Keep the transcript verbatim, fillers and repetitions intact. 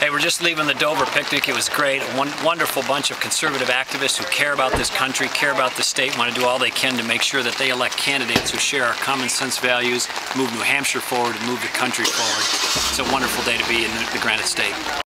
We're just leaving the Dover picnic. It was great. A one wonderful bunch of conservative activists who care about this country, care about the state, want to do all they can to make sure that they elect candidates who share our common sense values, move New Hampshire forward, and move the country forward. It's a wonderful day to be in the Granite State.